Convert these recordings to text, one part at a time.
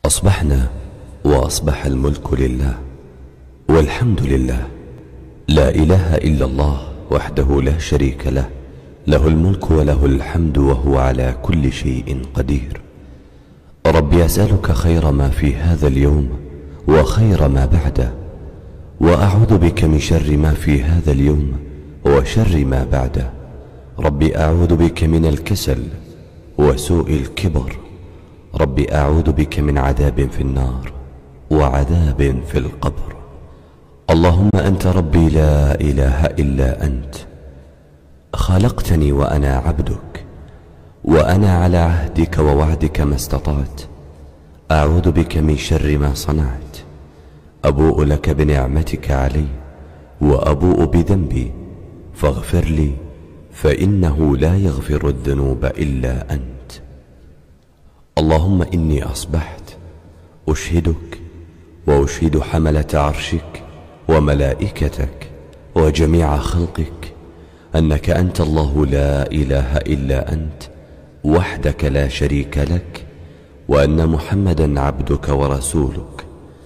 أصبحنا وأصبح الملك لله والحمد لله، لا إله إلا الله وحده لا شريك له، له الملك وله الحمد وهو على كل شيء قدير. ربي أسألك خير ما في هذا اليوم وخير ما بعده، وأعوذ بك من شر ما في هذا اليوم وشر ما بعده. ربي أعوذ بك من الكسل وسوء الكبر. ربي أعوذ بك من عذاب في النار وعذاب في القبر. اللهم أنت ربي لا إله إلا أنت، خلقتني وأنا عبدك، وأنا على عهدك ووعدك ما استطعت. أعوذ بك من شر ما صنعت. أبوء لك بنعمتك علي وأبوء بذنبي، فاغفر لي فإنه لا يغفر الذنوب إلا أنت. اللهم إني أصبحت أشهدك وأشهد حملة عرشك وملائكتك وجميع خلقك أنك أنت الله لا إله إلا أنت وحدك لا شريك لك، وأن محمدا عبدك ورسولك.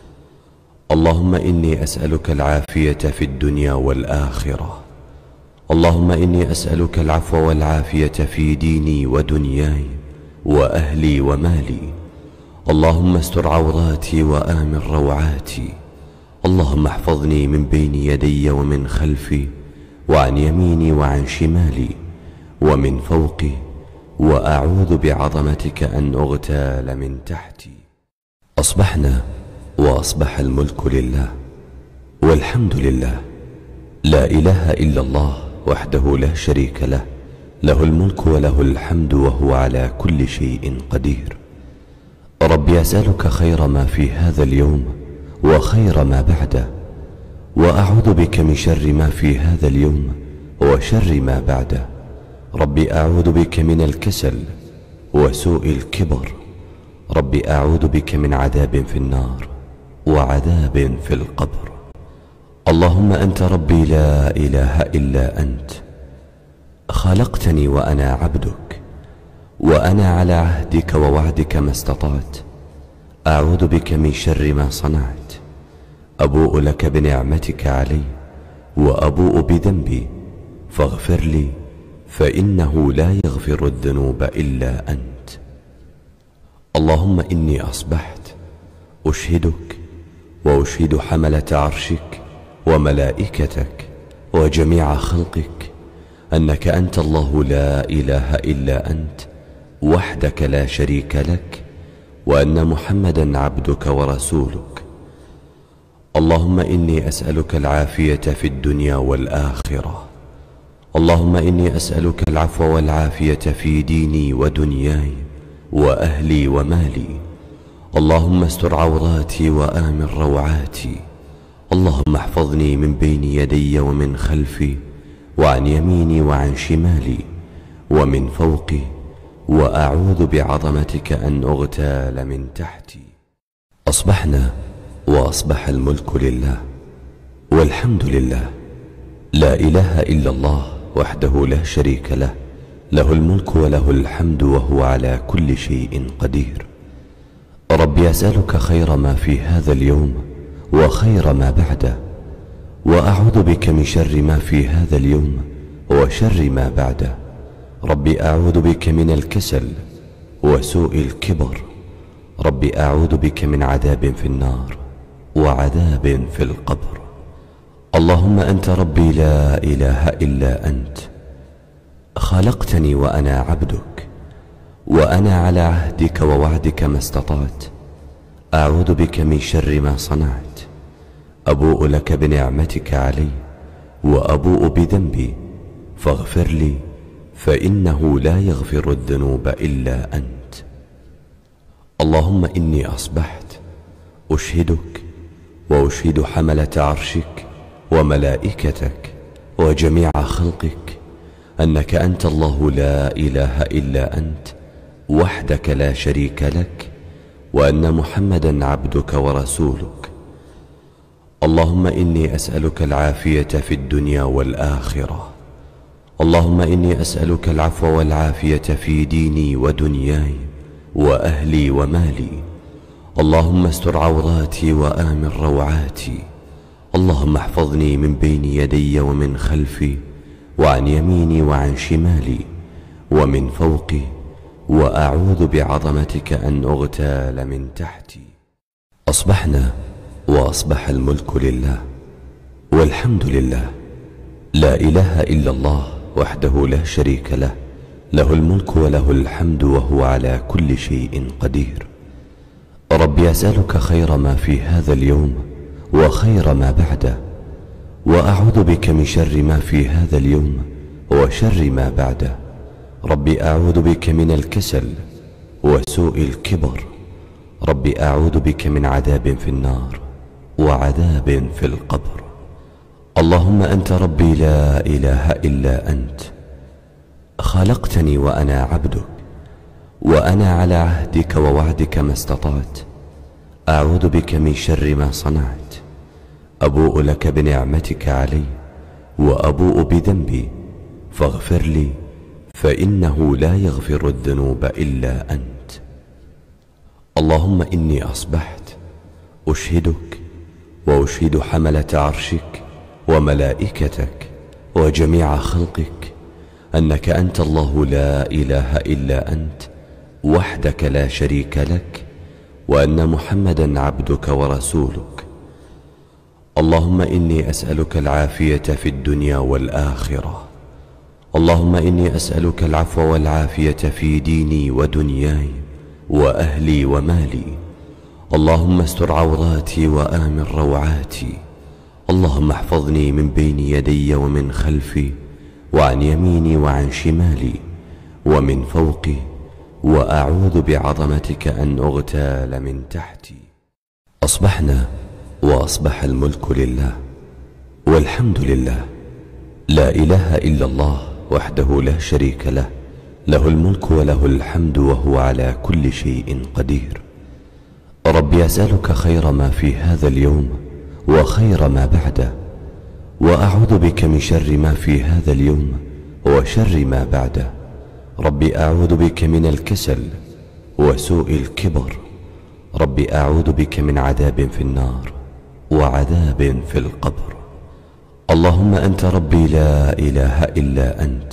اللهم إني أسألك العافية في الدنيا والآخرة. اللهم إني أسألك العفو والعافية في ديني ودنياي وأهلي ومالي. اللهم استر عوراتي وآمن روعاتي. اللهم احفظني من بين يدي ومن خلفي وعن يميني وعن شمالي ومن فوقي، وأعوذ بعظمتك أن أغتال من تحتي. أصبحنا وأصبح الملك لله والحمد لله، لا إله إلا الله وحده لا شريك له، له الملك وله الحمد وهو على كل شيء قدير. ربي أسألك خير ما في هذا اليوم وخير ما بعده، وأعوذ بك من شر ما في هذا اليوم وشر ما بعده. ربي أعوذ بك من الكسل وسوء الكبر. ربي أعوذ بك من عذاب في النار وعذاب في القبر. اللهم أنت ربي لا إله إلا أنت، خلقتني وأنا عبدك، وأنا على عهدك ووعدك ما استطعت. أعوذ بك من شر ما صنعت. أبوء لك بنعمتك علي وأبوء بذنبي، فاغفر لي فإنه لا يغفر الذنوب إلا أنت. اللهم إني أصبحت أشهدك وأشهد حملة عرشك وملائكتك وجميع خلقك أنك أنت الله لا إله إلا أنت وحدك لا شريك لك، وأن محمدا عبدك ورسولك. اللهم إني أسألك العافية في الدنيا والآخرة. اللهم إني أسألك العفو والعافية في ديني ودنياي وأهلي ومالي. اللهم استر عوراتي وآمن روعاتي. اللهم احفظني من بين يدي ومن خلفي وعن يميني وعن شمالي ومن فوقي، وأعوذ بعظمتك أن أغتال من تحتي. أصبحنا وأصبح الملك لله والحمد لله، لا إله إلا الله وحده لا شريك له، له الملك وله الحمد وهو على كل شيء قدير. ربي أسألك خير ما في هذا اليوم وخير ما بعده، وأعوذ بك من شر ما في هذا اليوم وشر ما بعده. ربي أعوذ بك من الكسل وسوء الكبر. ربي أعوذ بك من عذاب في النار وعذاب في القبر. اللهم أنت ربي لا إله إلا أنت، خلقتني وأنا عبدك، وأنا على عهدك ووعدك ما استطعت. أعوذ بك من شر ما صنعت. أبوء لك بنعمتك علي وأبوء بذنبي، فاغفر لي فإنه لا يغفر الذنوب إلا أنت. اللهم إني أصبحت أشهدك وأشهد حملة عرشك وملائكتك وجميع خلقك أنك أنت الله لا إله إلا أنت وحدك لا شريك لك، وأن محمدا عبدك ورسولك. اللهم إني أسألك العافية في الدنيا والآخرة. اللهم إني أسألك العفو والعافية في ديني ودنياي وأهلي ومالي. اللهم استر عوراتي وآمن روعاتي. اللهم احفظني من بين يدي ومن خلفي وعن يميني وعن شمالي ومن فوقي، وأعوذ بعظمتك أن أغتال من تحتي. أصبحنا وأصبح الملك لله، والحمد لله، لا إله إلا الله وحده لا شريك له، له الملك وله الحمد وهو على كل شيء قدير. ربي أسألك خير ما في هذا اليوم وخير ما بعده، وأعوذ بك من شر ما في هذا اليوم وشر ما بعده. ربي أعوذ بك من الكسل وسوء الكبر. ربي أعوذ بك من عذاب في النار وعذاب في القبر. اللهم أنت ربي لا إله إلا أنت، خلقتني وأنا عبدك، وأنا على عهدك ووعدك ما استطعت. أعوذ بك من شر ما صنعت. أبوء لك بنعمتك علي وأبوء بذنبي، فاغفر لي فإنه لا يغفر الذنوب إلا أنت. اللهم إني أصبحت أشهدك وأشهد حملة عرشك وملائكتك وجميع خلقك أنك أنت الله لا إله إلا أنت وحدك لا شريك لك، وأن محمدا عبدك ورسولك. اللهم إني أسألك العافية في الدنيا والآخرة. اللهم إني أسألك العفو والعافية في ديني ودنياي وأهلي ومالي. اللهم استر عوراتي وآمن روعاتي. اللهم احفظني من بين يدي ومن خلفي وعن يميني وعن شمالي ومن فوقي، وأعوذ بعظمتك أن أغتال من تحتي. أصبحنا وأصبح الملك لله، والحمد لله، لا إله إلا الله وحده لا شريك له، له الملك وله الحمد وهو على كل شيء قدير. ربي أسألك خير ما في هذا اليوم وخير ما بعده، وأعوذ بك من شر ما في هذا اليوم وشر ما بعده. ربي أعوذ بك من الكسل وسوء الكبر. ربي أعوذ بك من عذاب في النار وعذاب في القبر. اللهم أنت ربي لا إله إلا أنت،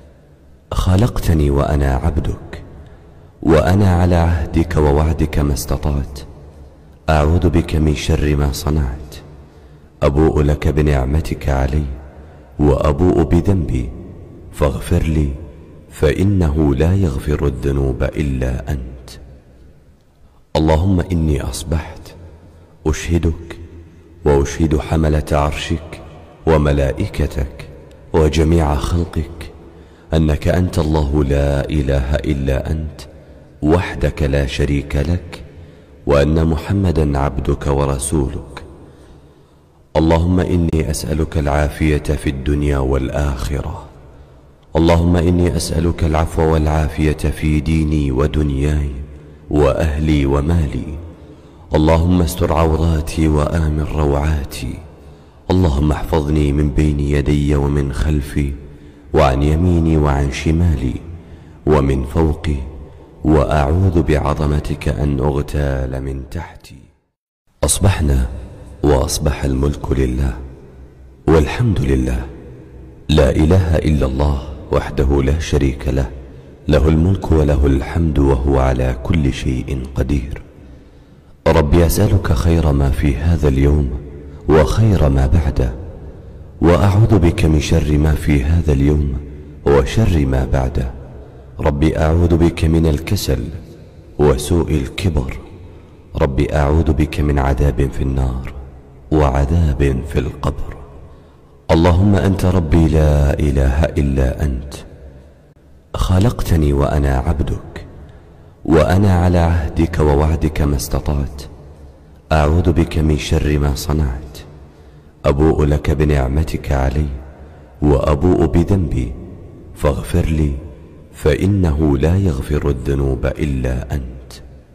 خلقتني وأنا عبدك، وأنا على عهدك ووعدك ما استطعت. أعوذ بك من شر ما صنعت. أبوء لك بنعمتك علي وأبوء بذنبي، فاغفر لي فإنه لا يغفر الذنوب إلا أنت. اللهم إني أصبحت أشهدك وأشهد حملة عرشك وملائكتك وجميع خلقك أنك أنت الله لا إله إلا أنت وحدك لا شريك لك، وأن محمدا عبدك ورسولك. اللهم إني أسألك العافية في الدنيا والآخرة. اللهم إني أسألك العفو والعافية في ديني ودنياي وأهلي ومالي. اللهم استر عوراتي وآمن روعاتي. اللهم احفظني من بين يدي ومن خلفي وعن يميني وعن شمالي ومن فوقي، وأعوذ بعظمتك أن أغتال من تحتي. أصبحنا وأصبح الملك لله، والحمد لله، لا إله إلا الله وحده لا شريك له، له الملك وله الحمد وهو على كل شيء قدير. ربي أسألك خير ما في هذا اليوم وخير ما بعده، وأعوذ بك من شر ما في هذا اليوم وشر ما بعده. ربي أعوذ بك من الكسل وسوء الكبر. ربي أعوذ بك من عذاب في النار وعذاب في القبر. اللهم أنت ربي لا إله إلا أنت، خلقتني وأنا عبدك، وأنا على عهدك ووعدك ما استطعت. أعوذ بك من شر ما صنعت. أبوء لك بنعمتك علي وأبوء بذنبي، فاغفر لي فإنه لا يغفر الذنوب إلا أنت.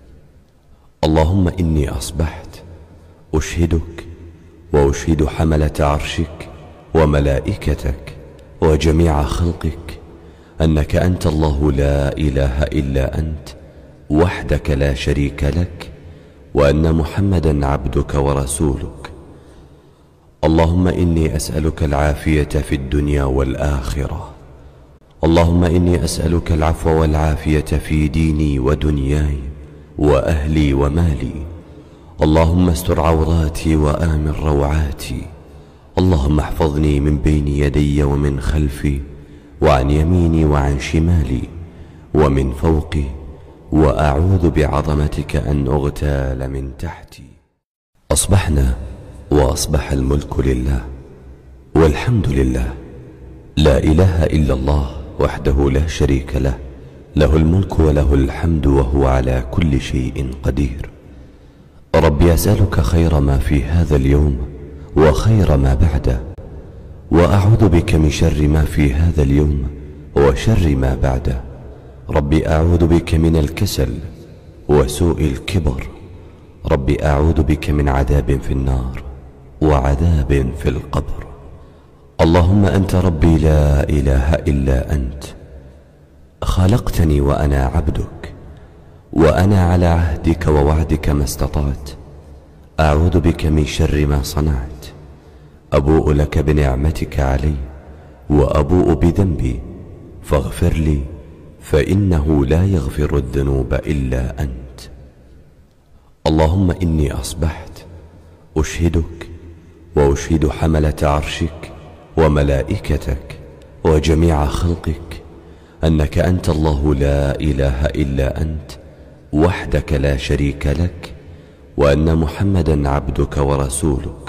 اللهم إني أصبحت أشهدك وأشهد حملة عرشك وملائكتك وجميع خلقك أنك أنت الله لا إله إلا أنت وحدك لا شريك لك، وأن محمدا عبدك ورسولك. اللهم إني أسألك العافية في الدنيا والآخرة. اللهم إني أسألك العفو والعافية في ديني ودنياي وأهلي ومالي. اللهم استر عوراتي وآمن روعاتي. اللهم احفظني من بين يدي ومن خلفي وعن يميني وعن شمالي ومن فوقي، وأعوذ بعظمتك أن أغتال من تحتي. أصبحنا وأصبح الملك لله، والحمد لله، لا إله إلا الله وحده لا شريك له، له الملك وله الحمد وهو على كل شيء قدير. ربي أسألك خير ما في هذا اليوم وخير ما بعده، وأعوذ بك من شر ما في هذا اليوم وشر ما بعده. ربي أعوذ بك من الكسل وسوء الكبر. ربي أعوذ بك من عذاب في النار وعذاب في القبر. اللهم أنت ربي لا إله إلا أنت، خلقتني وأنا عبدك، وأنا على عهدك ووعدك ما استطعت. أعوذ بك من شر ما صنعت. أبوء لك بنعمتك علي وأبوء بذنبي، فاغفر لي فإنه لا يغفر الذنوب إلا أنت. اللهم إني أصبحت أشهدك وأشهد حملة عرشك وملائكتك وجميع خلقك أنك أنت الله لا إله إلا أنت وحدك لا شريك لك، وأن محمدا عبدك ورسولك.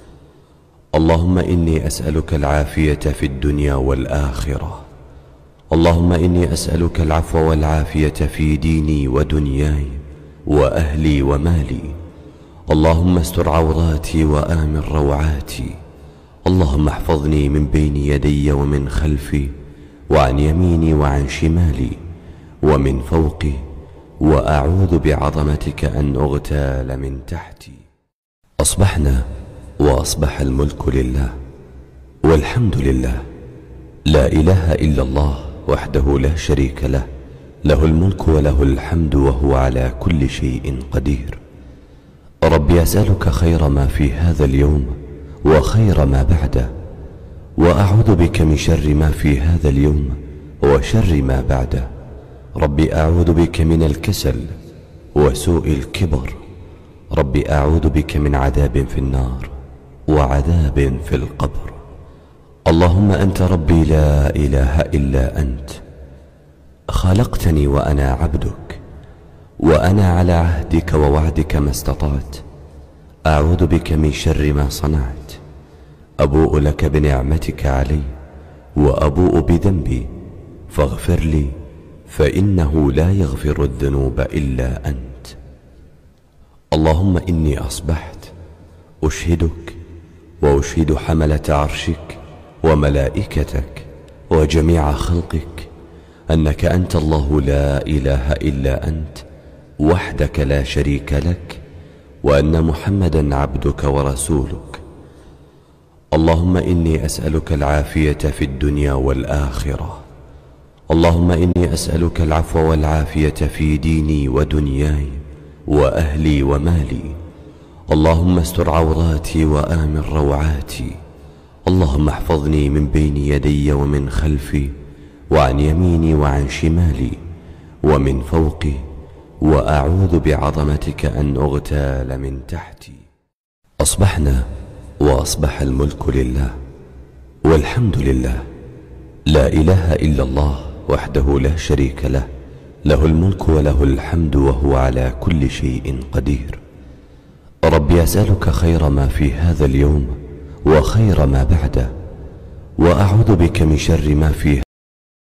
اللهم إني أسألك العافية في الدنيا والآخرة. اللهم إني أسألك العفو والعافية في ديني ودنياي وأهلي ومالي. اللهم استر عوراتي وآمن روعاتي. اللهم احفظني من بين يدي ومن خلفي وعن يميني وعن شمالي ومن فوقي، وأعوذ بعظمتك أن أغتال من تحتي. أصبحنا وأصبح الملك لله، والحمد لله، لا إله إلا الله وحده لا شريك له، له الملك وله الحمد وهو على كل شيء قدير. ربي أسألك خير ما في هذا اليوم وخير ما بعده، وأعوذ بك من شر ما في هذا اليوم وشر ما بعده. ربي أعوذ بك من الكسل وسوء الكبر. ربي أعوذ بك من عذاب في النار وعذاب في القبر. اللهم أنت ربي لا إله إلا أنت، خلقتني وأنا عبدك، وأنا على عهدك ووعدك ما استطعت. أعوذ بك من شر ما صنعت. أبوء لك بنعمتك علي وأبوء بذنبي، فاغفر لي فإنه لا يغفر الذنوب إلا أنت. اللهم إني أصبحت أشهدك وأشهد حملة عرشك وملائكتك وجميع خلقك أنك أنت الله لا إله إلا أنت وحدك لا شريك لك، وأن محمدا عبدك ورسولك. اللهم إني أسألك العافية في الدنيا والآخرة. اللهم إني أسألك العفو والعافية في ديني ودنياي وأهلي ومالي. اللهم استر عوراتي وآمن روعاتي. اللهم احفظني من بين يدي ومن خلفي وعن يميني وعن شمالي ومن فوقي، وأعوذ بعظمتك أن أغتال من تحتي. أصبحنا وأصبح الملك لله، والحمد لله، لا إله إلا الله وحده لا شريك له، له الملك وله الحمد وهو على كل شيء قدير. ربي أسألك خير ما في هذا اليوم وخير ما بعده، وأعوذ بك من شر ما في